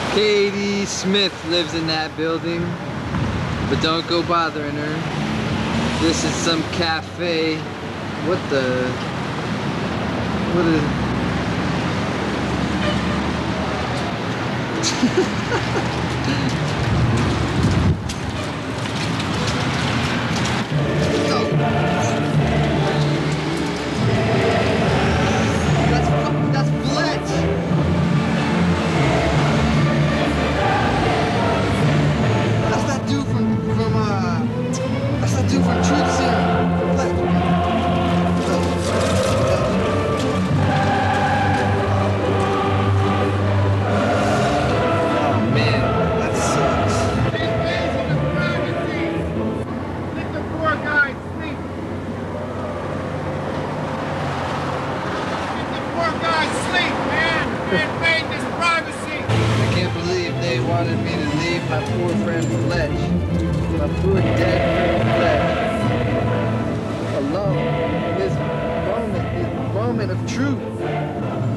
Katie Smith lives in that building, but don't go bothering her. This is some cafe. What the? What is? I can't believe they wanted me to leave my poor friend Fletch, my poor dead friend Fletch, alone in this moment of truth.